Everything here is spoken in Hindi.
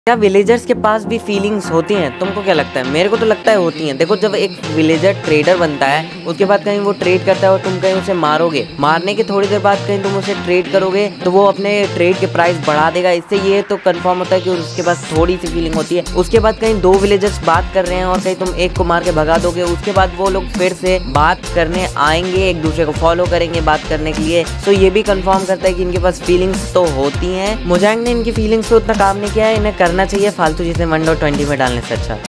क्या विलेजर्स के पास भी फीलिंग्स होती हैं? तुमको क्या लगता है? मेरे को तो लगता है होती हैं। देखो, जब एक विलेजर ट्रेडर बनता है, उसके बाद कहीं वो ट्रेड करता है और तुम कहीं उसे मारोगे, मारने के थोड़ी देर बाद कहीं तुम उसे ट्रेड करोगे तो वो अपने ट्रेड के प्राइस बढ़ा देगा। इससे ये तो कंफर्म होता है कि उसके पास थोड़ी सी फीलिंग होती है। उसके बाद कहीं दो विलेजर्स बात कर रहे हैं और कहीं तुम एक को मार के भगा दोगे, उसके बाद वो लोग फिर से बात करने आएंगे, एक दूसरे को फॉलो करेंगे बात करने के लिए। तो ये भी कंफर्म करता है कि इनके पास फीलिंग्स तो होती हैं। मोजांग ने इनकी फीलिंग्स पे उतना काम नहीं किया है, इन्हें करना चाहिए फालतू चीजें 1.20 में डालने से अच्छा।